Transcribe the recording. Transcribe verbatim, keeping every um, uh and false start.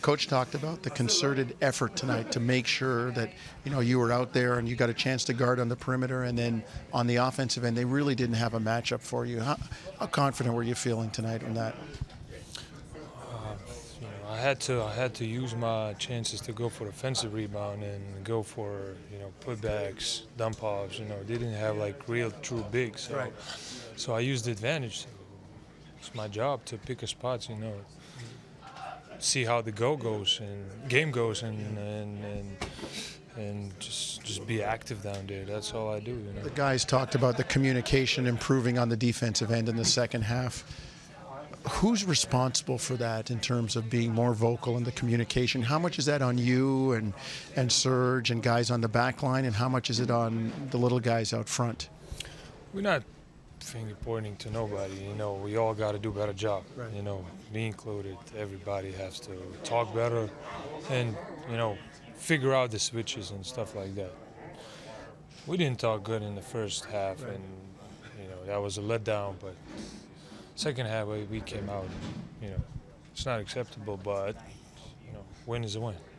Coach talked about the concerted effort tonight to make sure that, you know, you were out there and you got a chance to guard on the perimeter, and then on the offensive end, they really didn't have a matchup for you. How, how confident were you feeling tonight on that? Uh, you know, I had to I had to use my chances to go for offensive rebound and go for you know putbacks, dump offs. You know, they didn't have like real true bigs, so Right. so I used the advantage. It's my job to pick a spots. You know, see how the go goes and game goes, and and and, and just just be active down there. That's all I do. You know. The guys talked about the communication improving on the defensive end in the second half. Who's responsible for that in terms of being more vocal in the communication? How much is that on you and and Serge and guys on the back line, and how much is it on the little guys out front? We're not finger pointing to nobody. You know, we all got to do a better job. Right. You know, me included. Everybody has to talk better, and you know, figure out the switches and stuff like that. We didn't talk good in the first half, Right. and you know that was a letdown. But second half, we we came out. You know, it's not acceptable, but you know, win is a win.